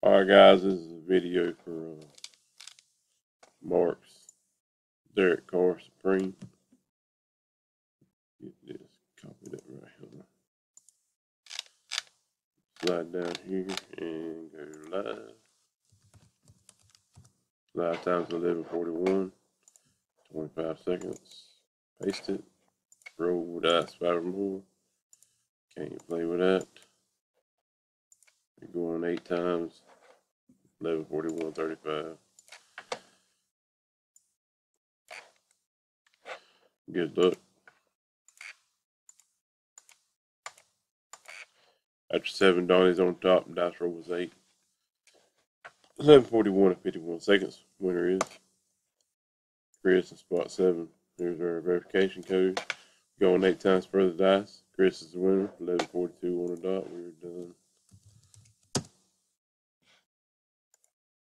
Alright guys, this is a video for Mark's Derek Carr Supreme. Get this, copy that right here. Slide down here and go live. Live time's 11:41, 25 seconds. Paste it. Roll dice 5 or more. Can't play with that. You're going 8 times. 11:41, 35. Good luck. After 7 donnies on top, dice roll was 8. 11:41 and 51 seconds. Winner is Chris in spot 7. Here's our verification code. Going 8 times further dice. Chris is the winner. 11:42 on the dot. We're done.